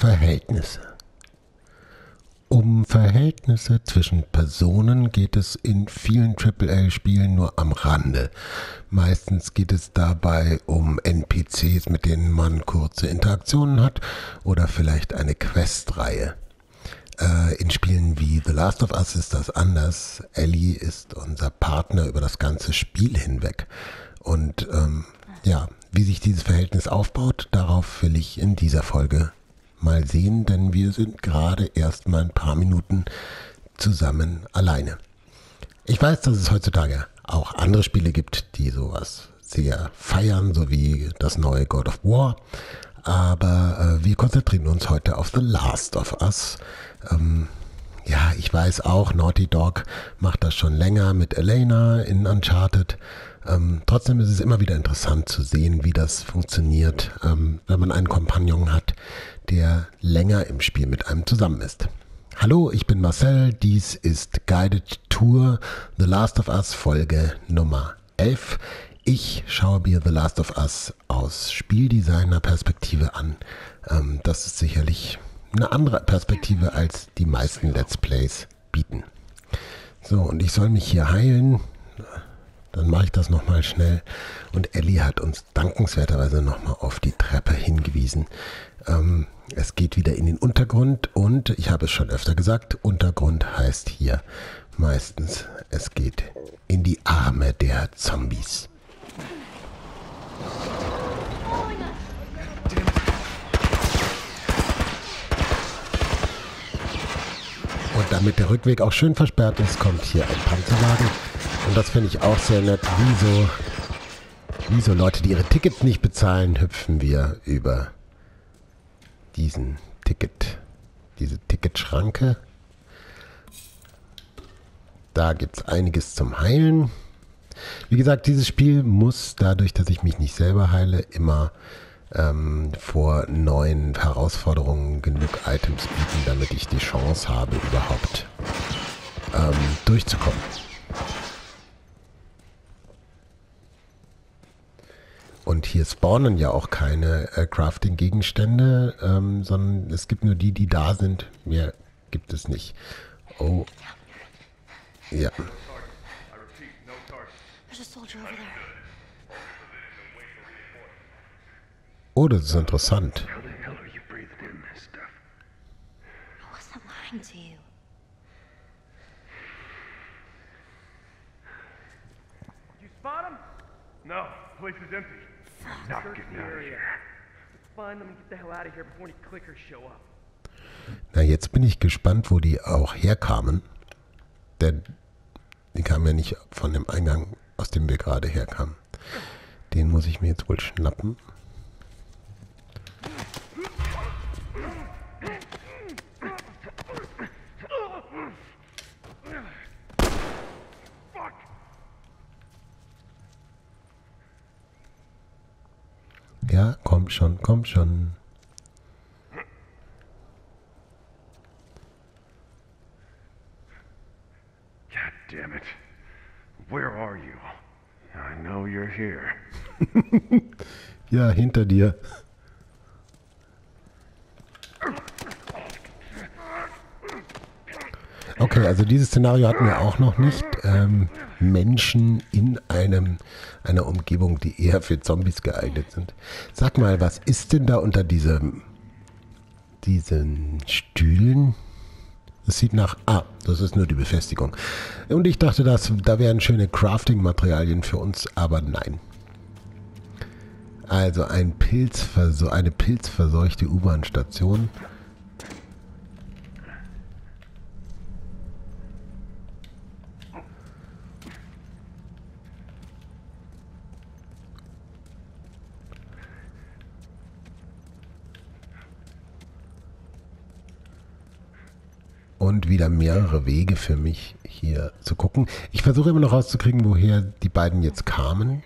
Verhältnisse. Um Verhältnisse zwischen Personen geht es in vielen AAA-Spielen nur am Rande. Meistens geht es dabei um NPCs, mit denen man kurze Interaktionen hat oder vielleicht eine Questreihe. In Spielen wie The Last of Us ist das anders. Ellie ist unser Partner über das ganze Spiel hinweg. Und wie sich dieses Verhältnis aufbaut, darauf will ich in dieser Folge mal sehen, denn wir sind gerade erst mal ein paar Minuten zusammen alleine. Ich weiß, dass es heutzutage auch andere Spiele gibt, die sowas sehr feiern, so wie das neue God of War. Aber wir konzentrieren uns heute auf The Last of Us. Ich weiß auch, Naughty Dog macht das schon länger mit Elena in Uncharted. Trotzdem ist es immer wieder interessant zu sehen, wie das funktioniert, wenn man einen Kompagnon hat, der länger im Spiel mit einem zusammen ist. Hallo, ich bin Marcel, dies ist Guided Tour The Last of Us Folge Nummer 11. Ich schaue mir The Last of Us aus Spieldesigner-Perspektive an. Das ist sicherlich eine andere Perspektive, als die meisten Let's Plays bieten. So, und ich soll mich hier heilen. Dann mache ich das nochmal schnell. Und Ellie hat uns dankenswerterweise nochmal auf die Treppe hingewiesen. Es geht wieder in den Untergrund und ich habe es schon öfter gesagt, Untergrund heißt hier meistens, es geht in die Arme der Zombies. Und damit der Rückweg auch schön versperrt ist, kommt hier ein Panzerwagen. Und das finde ich auch sehr nett. Wieso Leute, die ihre Tickets nicht bezahlen, hüpfen wir über diese Ticketschranke. Da gibt es einiges zum Heilen. Wie gesagt, dieses Spiel muss, dadurch, dass ich mich nicht selber heile, immer vor neuen Herausforderungen genug Items bieten, damit ich die Chance habe, überhaupt durchzukommen. Und hier spawnen ja auch keine Crafting-Gegenstände, sondern es gibt nur die da sind. Mehr gibt es nicht. Oh. Ja. Oh, das ist interessant. No, the place is empty. Not getting out of here. Find them and get the hell out of here before any clickers show up. Na, jetzt bin ich gespannt, wo die auch herkamen. Denn die kamen ja nicht von dem Eingang, aus dem wir gerade herkamen. Den muss ich mir jetzt wohl schnappen. Ja, komm schon, komm schon. God damn it. Where are you? I know you're here. Ja, hinter dir. Okay, also dieses Szenario hatten wir auch noch nicht. Menschen in einer Umgebung, die eher für Zombies geeignet sind. Sag mal, was ist denn da unter diesen Stühlen? Das sieht nach... das ist nur die Befestigung. Und ich dachte, da wären schöne Crafting-Materialien für uns, aber nein. Also eine pilzverseuchte U-Bahn-Station. Und wieder mehrere Wege für mich hier zu gucken. Ich versuche immer noch rauszukriegen, woher die beiden jetzt kamen.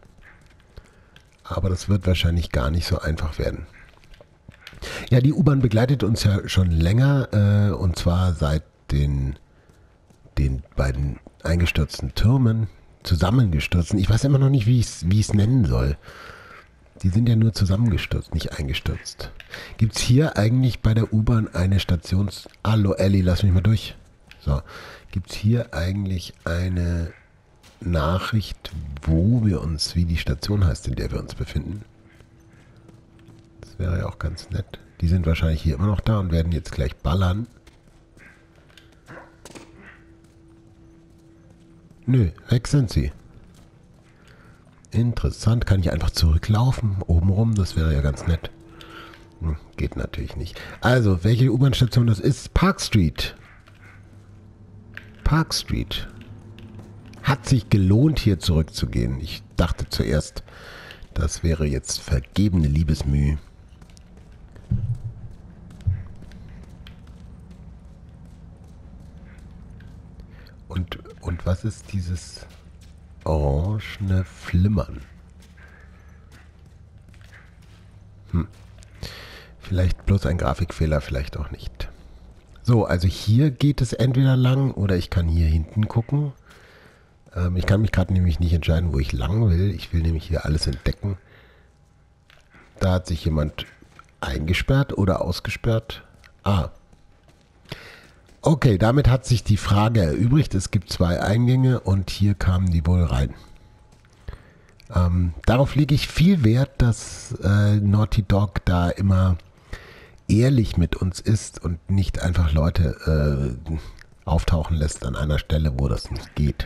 Aber das wird wahrscheinlich gar nicht so einfach werden. Ja, die U-Bahn begleitet uns ja schon länger. Und zwar seit den beiden eingestürzten Türmen, zusammengestürzten. Ich weiß immer noch nicht, wie ich es nennen soll. Die sind ja nur zusammengestürzt, nicht eingestürzt. Gibt es hier eigentlich bei der U-Bahn eine Stations... Hallo Ellie, lass mich mal durch. So. Gibt es hier eigentlich eine Nachricht, wo wir uns, wie die Station heißt, in der wir uns befinden? Das wäre ja auch ganz nett. Die sind wahrscheinlich hier immer noch da und werden jetzt gleich ballern. Nö, weg sind sie. Interessant. Kann ich einfach zurücklaufen? Obenrum? Das wäre ja ganz nett. Geht natürlich nicht. Also, welche U-Bahn-Station das ist? Park Street. Park Street. Hat sich gelohnt, hier zurückzugehen. Ich dachte zuerst, das wäre jetzt vergebene Liebesmüh. Und was ist dieses orangene Flimmern? Vielleicht bloß ein Grafikfehler, vielleicht auch nicht. So, also hier geht es entweder lang oder ich kann hier hinten gucken. Ich kann mich gerade nämlich nicht entscheiden, wo ich lang will. Ich will nämlich hier alles entdecken. Da hat sich jemand eingesperrt oder ausgesperrt. Ah. Okay, damit hat sich die Frage erübrigt. Es gibt 2 Eingänge und hier kamen die wohl rein. Darauf lege ich viel Wert, dass Naughty Dog da immer ehrlich mit uns ist und nicht einfach Leute auftauchen lässt an einer Stelle, wo das nicht geht.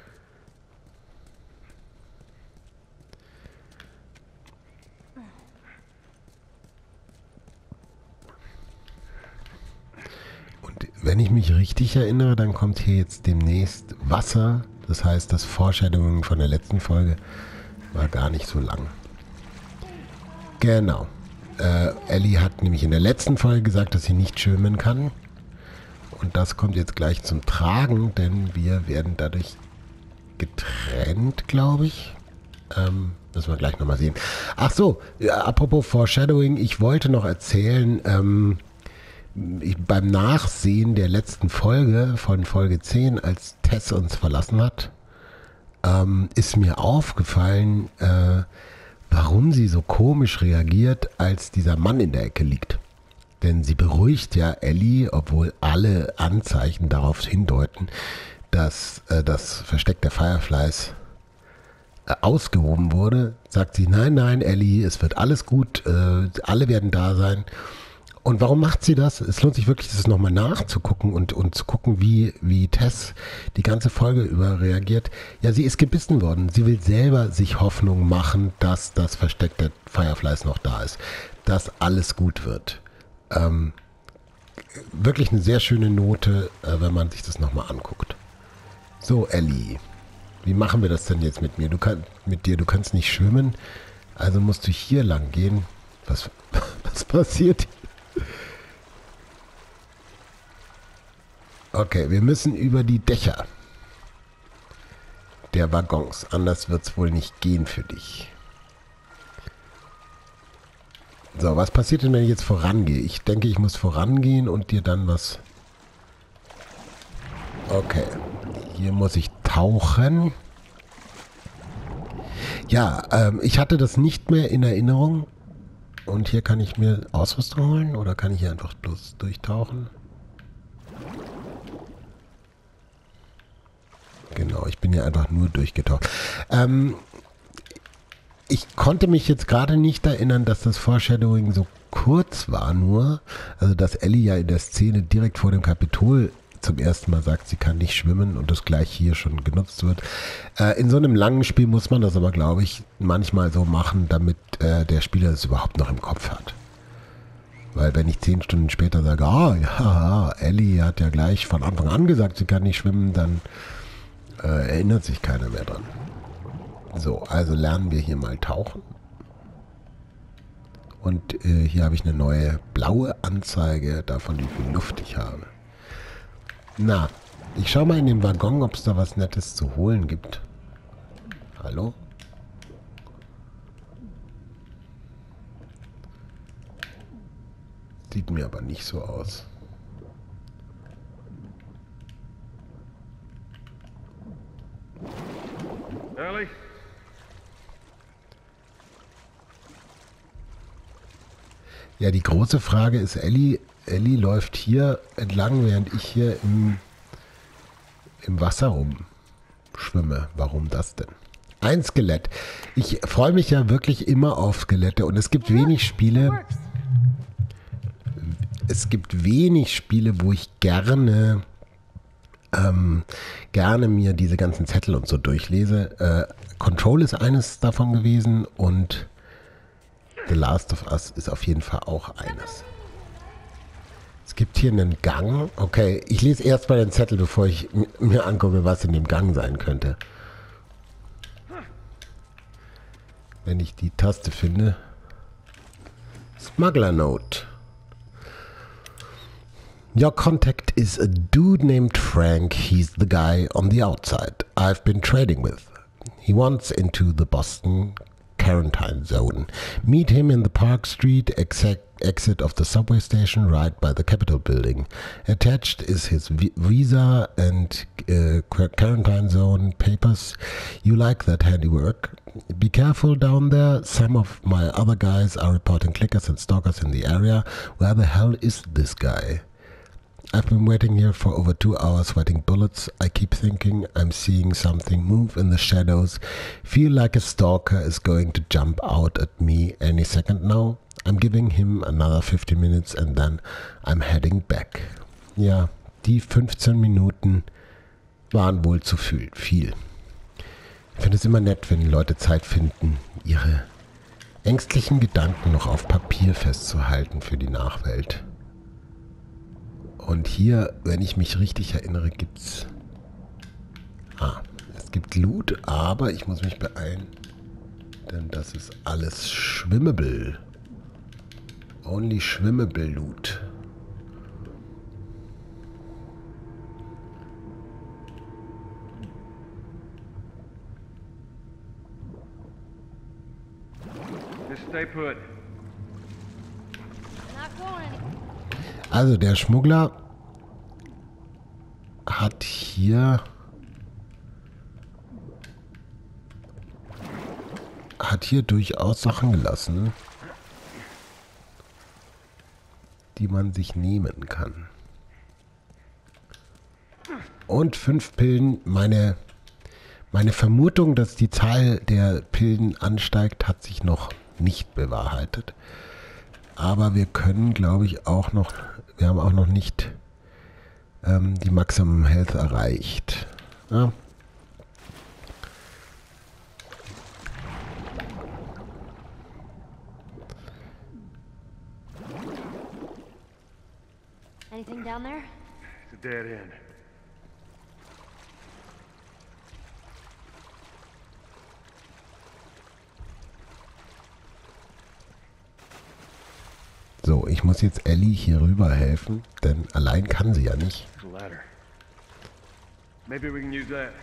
Und wenn ich mich richtig erinnere, dann kommt hier jetzt demnächst Wasser. Das heißt, das Foreshadowing von der letzten Folge war gar nicht so lang. Genau. Ellie hat nämlich in der letzten Folge gesagt, dass sie nicht schwimmen kann. Und das kommt jetzt gleich zum Tragen, denn wir werden dadurch getrennt, glaube ich. Müssen wir gleich nochmal sehen. Ach so, apropos Foreshadowing, ich wollte noch erzählen, beim Nachsehen der letzten Folge, von Folge 10, als Tess uns verlassen hat, ist mir aufgefallen, warum sie so komisch reagiert, als dieser Mann in der Ecke liegt. Denn sie beruhigt ja Ellie, obwohl alle Anzeichen darauf hindeuten, dass das Versteck der Fireflies ausgehoben wurde. Sagt sie, nein, nein, Ellie, es wird alles gut, alle werden da sein. Und warum macht sie das? Es lohnt sich wirklich, das nochmal nachzugucken und zu gucken, wie Tess die ganze Folge über reagiert. Ja, sie ist gebissen worden. Sie will selber sich Hoffnung machen, dass das Versteck der Fireflies noch da ist. Dass alles gut wird. Wirklich eine sehr schöne Note, wenn man sich das nochmal anguckt. So, Ellie. Wie machen wir das denn jetzt mit mir? Du kannst nicht schwimmen, also musst du hier lang gehen. Was passiert hier? Okay, wir müssen über die Dächer der Waggons. Anders wird es wohl nicht gehen für dich. So, was passiert denn, wenn ich jetzt vorangehe? Ich denke, ich muss vorangehen und dir dann was... Okay, hier muss ich tauchen. Ja, ich hatte das nicht mehr in Erinnerung. Und hier kann ich mir Ausrüstung holen oder kann ich hier einfach bloß durchtauchen? Genau, ich bin hier einfach nur durchgetaucht. Ich konnte mich jetzt gerade nicht erinnern, dass das Foreshadowing so kurz war nur. Also, dass Ellie ja in der Szene direkt vor dem Kapitol zum ersten Mal sagt, sie kann nicht schwimmen und das gleich hier schon genutzt wird. In so einem langen Spiel muss man das aber, glaube ich, manchmal so machen, damit der Spieler es überhaupt noch im Kopf hat. Weil wenn ich 10 Stunden später sage, ja, Ellie hat ja gleich von Anfang an gesagt, sie kann nicht schwimmen, dann erinnert sich keiner mehr dran. So, also lernen wir hier mal tauchen. Und hier habe ich eine neue blaue Anzeige davon, wie viel Luft ich habe. Na, ich schaue mal in den Waggon, ob es da was Nettes zu holen gibt. Hallo? Sieht mir aber nicht so aus. Ellie? Ja, die große Frage ist, Ellie läuft hier entlang, während ich hier im Wasser rumschwimme. Warum das denn? Ein Skelett. Ich freue mich ja wirklich immer auf Skelette und es gibt wenig Spiele, wo ich gerne mir diese ganzen Zettel und so durchlese. Control ist eines davon gewesen und The Last of Us ist auf jeden Fall auch eines. Es gibt hier einen Gang. Okay, ich lese erst mal den Zettel, bevor ich mir angucke, was in dem Gang sein könnte. Wenn ich die Taste finde. Smuggler Note. Your contact is a dude named Frank. He's the guy on the outside I've been trading with. He wants into the Boston quarantine zone. Meet him in the Park Street exit of the subway station right by the Capitol building. Attached is his visa and quarantine zone papers. You like that handiwork? Be careful down there. Some of my other guys are reporting clickers and stalkers in the area. Where the hell is this guy? I've been waiting here for over 2 hours, sweating bullets. I keep thinking I'm seeing something move in the shadows. Feel like a stalker is going to jump out at me any second now. I'm giving him another 15 minutes and then I'm heading back. Ja, die 15 Minuten waren wohl zu viel. Ich finde es immer nett, wenn die Leute Zeit finden, ihre ängstlichen Gedanken noch auf Papier festzuhalten für die Nachwelt. Und hier, wenn ich mich richtig erinnere, gibt's... es gibt Loot, aber ich muss mich beeilen, denn das ist alles schwimmable. Only schwimmable Loot. Just stay put. Not going. Also der Schmuggler hat hier durchaus Sachen gelassen, die man sich nehmen kann. Und 5 Pillen. Meine Vermutung, dass die Zahl der Pillen ansteigt, hat sich noch nicht bewahrheitet. Aber wir können, glaube ich, auch noch... Wir haben auch noch nicht die Maximum Health erreicht. Ja. Anything down there? It's a dead end. So, ich muss jetzt Ellie hier rüber helfen, denn allein kann sie ja nicht. There's a ladder. Maybe we can use that.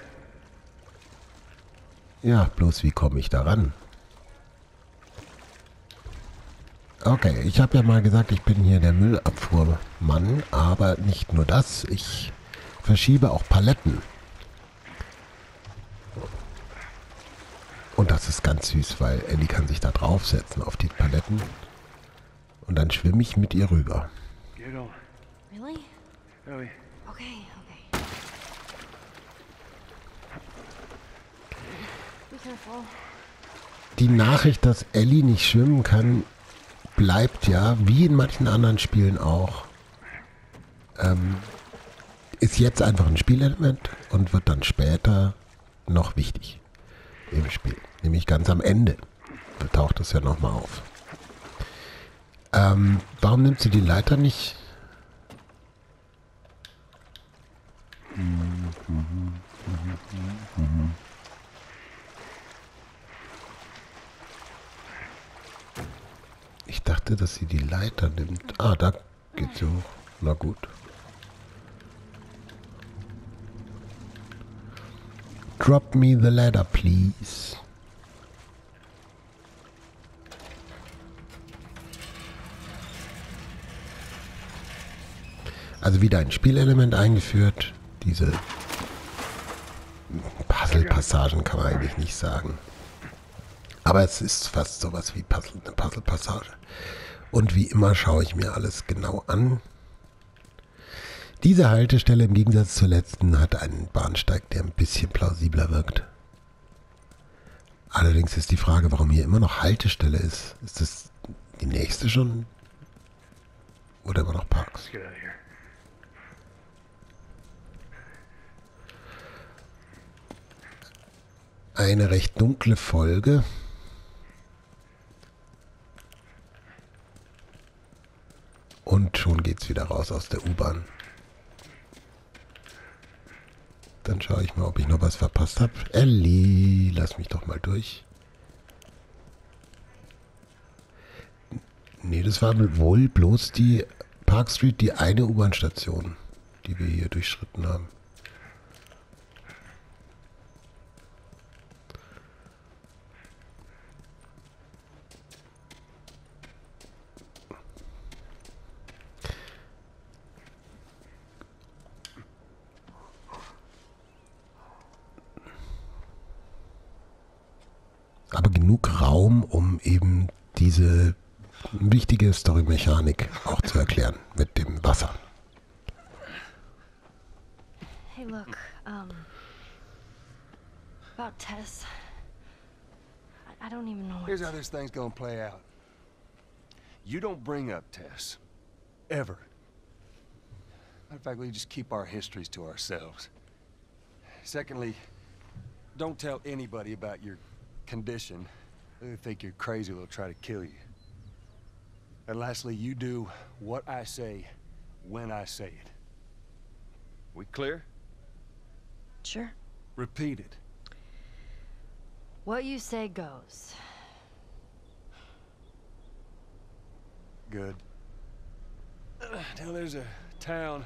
Ja, bloß wie komme ich da ran? Okay, ich habe ja mal gesagt, ich bin hier der Müllabfuhrmann, aber nicht nur das, ich verschiebe auch Paletten. Und das ist ganz süß, weil Ellie kann sich da draufsetzen auf die Paletten. Und dann schwimme ich mit ihr rüber. Get on. Really? Hurry. Okay, okay. Be careful. Die Nachricht, dass Ellie nicht schwimmen kann, bleibt ja, wie in manchen anderen Spielen auch, ist jetzt einfach ein Spielelement und wird dann später noch wichtig im Spiel. Nämlich ganz am Ende. Da taucht es ja nochmal auf. Warum nimmst du die Leiter nicht? Ich dachte, dass sie die Leiter nimmt. Ah, da geht sie hoch. Na gut. Drop me the ladder, please. Also wieder ein Spielelement eingeführt. Diese Puzzle-Passagen kann man eigentlich nicht sagen. Aber es ist fast sowas wie eine Puzzle-Passage. Und wie immer schaue ich mir alles genau an. Diese Haltestelle im Gegensatz zur letzten hat einen Bahnsteig, der ein bisschen plausibler wirkt. Allerdings ist die Frage, warum hier immer noch Haltestelle ist. Ist das die nächste schon? Oder immer noch Parks? Let's get out of here. Eine recht dunkle Folge. Und schon geht's wieder raus aus der U-Bahn. Dann schaue ich mal, ob ich noch was verpasst habe. Ellie, lass mich doch mal durch. Nee, das war wohl bloß die Park Street, die eine U-Bahn-Station, die wir hier durchschritten haben. Aber genug Raum, um eben diese wichtige Story-Mechanik auch zu erklären mit dem Wasser. Hey, look, about Tess. I don't even know Here's how this thing's gonna play out. You don't bring up Tess. Ever. Matter of fact, we just keep our histories to ourselves. Secondly, don't tell anybody about your condition. They think you're crazy, they'll try to kill you. And lastly, you do what I say when I say it. We clear? Sure. Repeat it. What you say goes. Good. Now there's a town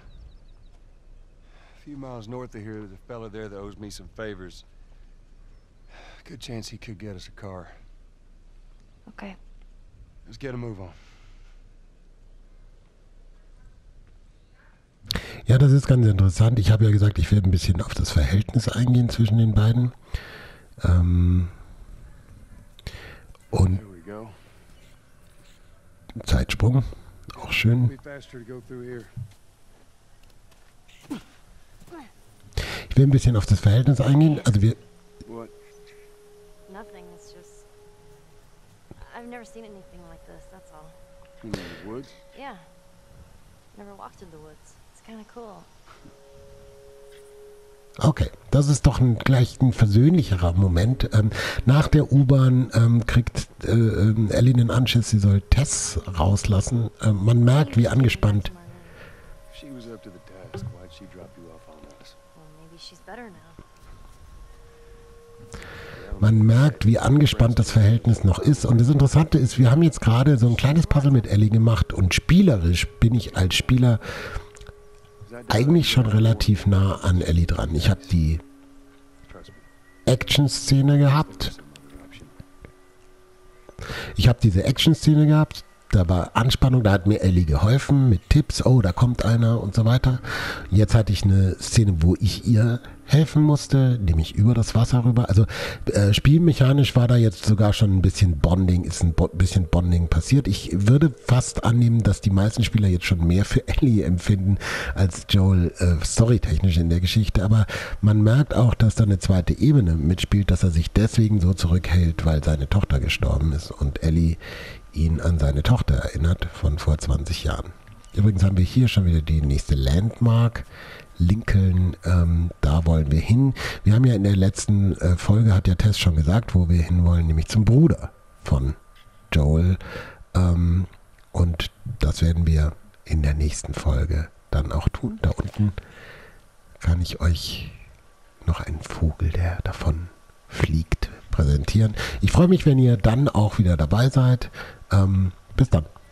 a few miles north of here. There's a fella there that owes me some favors. Good chance he could get us a car. Okay. Let's get a move on. Ja, das ist ganz interessant. Ich habe ja gesagt, ich werde ein bisschen auf das Verhältnis eingehen zwischen den beiden. Und Here we go. Zeitsprung, auch schön. Be faster to go through here. Ich will ein bisschen auf das Verhältnis eingehen. Also wir, What? Nothing, it's just... I've never seen anything like this, that's all. You mean the woods? Yeah. Never walked in the woods. It's kind of cool. okay, das ist doch gleich ein versöhnlicherer Moment. Nach der U-Bahn kriegt Ellie einen Anschiss, sie soll Tess rauslassen. Man merkt, wie angespannt. She was up to the task. Why'd she drop you off on us? Well, maybe she's better now. Man merkt, wie angespannt das Verhältnis noch ist. Und das Interessante ist, wir haben jetzt gerade so ein kleines Puzzle mit Ellie gemacht. Und spielerisch bin ich als Spieler eigentlich schon relativ nah an Ellie dran. Ich habe die Trust me. Action-Szene gehabt. Some other option. Ich habe diese Action-Szene gehabt. Da war Anspannung, da hat mir Ellie geholfen mit Tipps. Oh, da kommt einer und so weiter. Jetzt hatte ich eine Szene, wo ich ihr helfen musste, nämlich über das Wasser rüber. Also spielmechanisch war da jetzt sogar schon ein bisschen Bonding, ist ein bisschen Bonding passiert. Ich würde fast annehmen, dass die meisten Spieler jetzt schon mehr für Ellie empfinden als Joel storytechnisch in der Geschichte. Aber man merkt auch, dass da eine zweite Ebene mitspielt, dass er sich deswegen so zurückhält, weil seine Tochter gestorben ist und Ellie ihn an seine Tochter erinnert von vor 20 Jahren. Übrigens haben wir hier schon wieder die nächste Landmark. Lincoln, da wollen wir hin. Wir haben ja in der letzten Folge, hat ja Tess schon gesagt, wo wir hinwollen, nämlich zum Bruder von Joel. Und das werden wir in der nächsten Folge dann auch tun. Da unten kann ich euch noch einen Vogel, der davon fliegt, präsentieren. Ich freue mich, wenn ihr dann auch wieder dabei seid. Bis dann.